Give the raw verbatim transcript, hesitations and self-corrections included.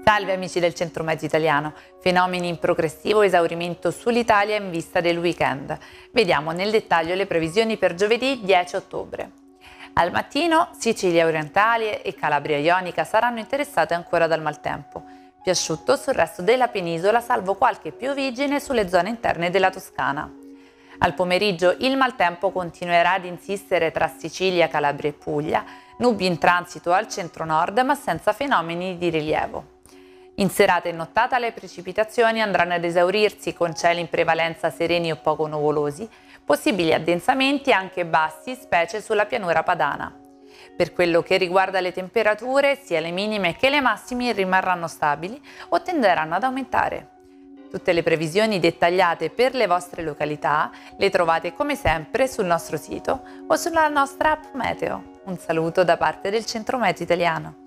Salve amici del Centro Mezzo Italiano, fenomeni in progressivo esaurimento sull'Italia in vista del weekend. Vediamo nel dettaglio le previsioni per giovedì dieci ottobre. Al mattino Sicilia orientale e Calabria ionica saranno interessate ancora dal maltempo, più asciutto sul resto della penisola salvo qualche pioviggine sulle zone interne della Toscana. Al pomeriggio il maltempo continuerà ad insistere tra Sicilia, Calabria e Puglia, nubi in transito al centro-nord ma senza fenomeni di rilievo. In serata e nottata le precipitazioni andranno ad esaurirsi con cieli in prevalenza sereni o poco nuvolosi, possibili addensamenti anche bassi, specie sulla pianura padana. Per quello che riguarda le temperature, sia le minime che le massime rimarranno stabili o tenderanno ad aumentare. Tutte le previsioni dettagliate per le vostre località le trovate come sempre sul nostro sito o sulla nostra app Meteo. Un saluto da parte del Centro Meteo Italiano.